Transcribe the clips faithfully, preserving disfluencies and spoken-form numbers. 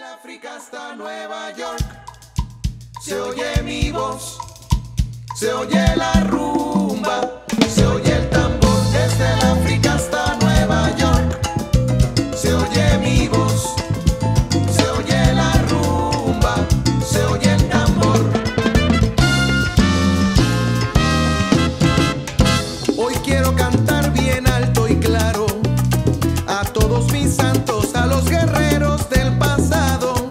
África hasta Nueva York, se oye mi voz, se oye la rumba, se oye el tambor. Desde el África hasta Nueva York, se oye mi voz, se oye la rumba, se oye el tambor. Hoy quiero cantar bien alto y claro a todos mis santos, a los guerreros del pasado.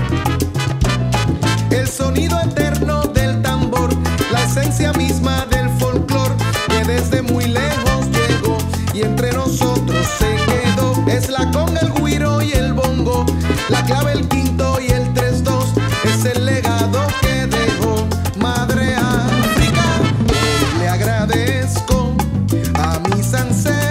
El sonido eterno del tambor, la esencia misma del folclor, que desde muy lejos llegó y entre nosotros se quedó. Es la conga, el güiro y el bongo, la clave, el quinto y el tres dos. Es el legado que dejó Madre África. Le agradezco a mis ancestros